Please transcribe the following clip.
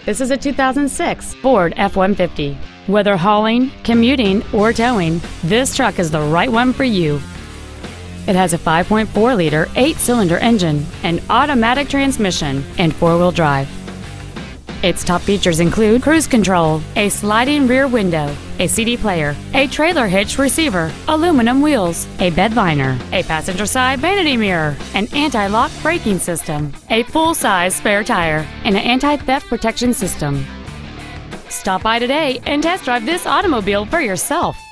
This is a 2006 Ford F-150. Whether hauling, commuting, or towing, this truck is the right one for you. It has a 5.4-liter 8-cylinder engine, an automatic transmission, and 4-wheel drive. Its top features include cruise control, a sliding rear window, a CD player, a trailer hitch receiver, aluminum wheels, a bed liner, a passenger side vanity mirror, an anti-lock braking system, a full-size spare tire, and an anti-theft protection system. Stop by today and test drive this automobile for yourself.